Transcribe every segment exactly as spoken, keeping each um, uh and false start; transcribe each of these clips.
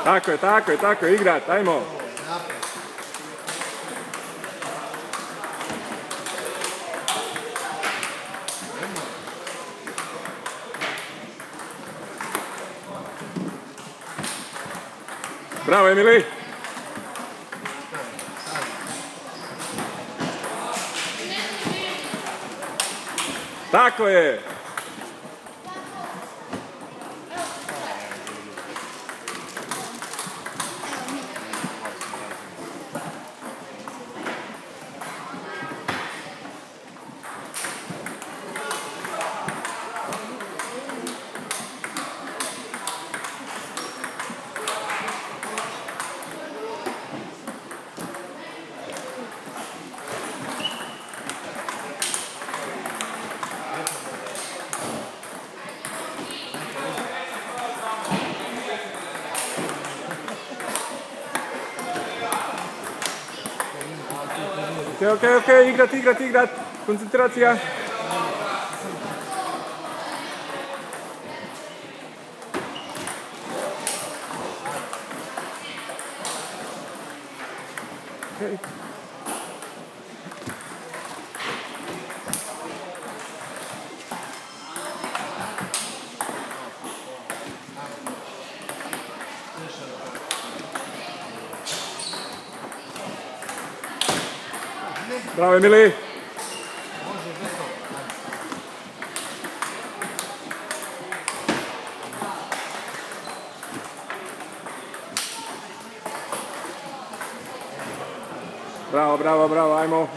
Tako je, tako je, tako je, igrat, ajmo. Bravo, Emili. Tako je. Ok, ok, ok, igrat, igrat, igrat. Koncentracija. Okay. Bravo, Emili. Bravo, bravo, bravo, ajmo.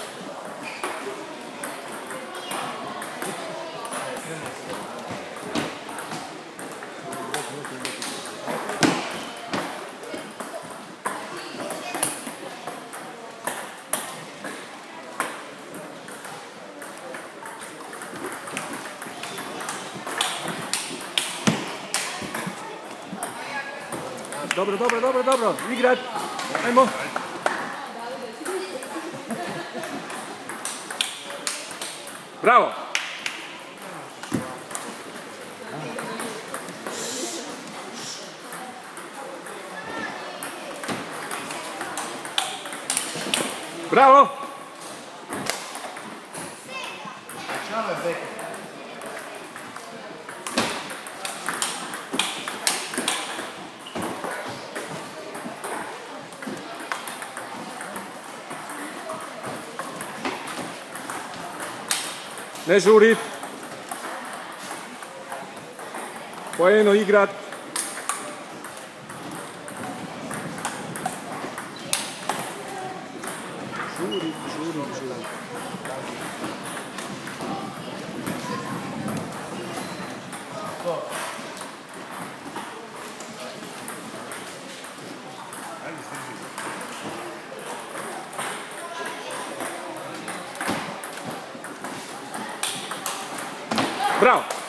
Dobro, dobro, dobro, dobro, igrat, ajmo. Bravo. Bravo. Ne žurit. Poeno igrat. Žurit, žurit, žurit. Bravo!